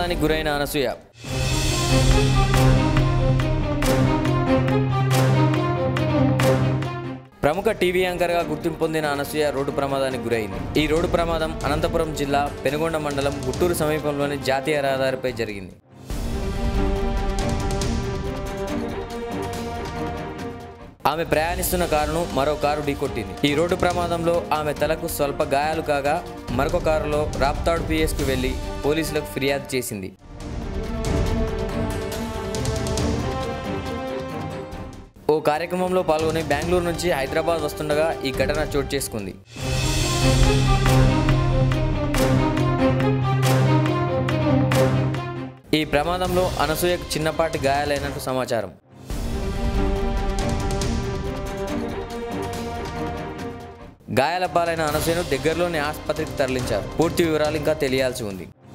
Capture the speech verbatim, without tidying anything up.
ప్రమాదానికి గురైన అనసూయ. ప్రముఖ టీవీ యాంకర్గా గుర్తింపు పొందిన అనసూయ రోడ్డు ప్రమాదానికి గురైంది. ఈ రోడ్డు ప్రమాదం అనంతపురం జిల్లా పెనుగొండ మండలం గుట్టూరు సమీపంలోని జాతీయ రహదారిపై జరిగింది. ఆమె ప్రయాణిస్తున్న కారును మరో కారు ఢీకొట్టింది. ఈ రోడ్డు ప్రమాదంలో ఆమె తలకు స్వల్ప గాయాలు కాగా మరొక కారులో రాప్తాడు పిఎస్కు వెళ్లి పోలీసులకు ఫిర్యాదు చేసింది. ఓ కార్యక్రమంలో పాల్గొని బెంగళూరు నుంచి హైదరాబాద్ వస్తుండగా ఈ ఘటన చోటు చేసుకుంది. ఈ ప్రమాదంలో అనసూయకు చిన్నపాటి గాయాలైనట్టు సమాచారం. గాయాల పాలైన అనసూయను దగ్గరలోని ఆసుపత్రికి తరలించారు. పూర్తి వివరాలు ఇంకా తెలియాల్సి ఉంది.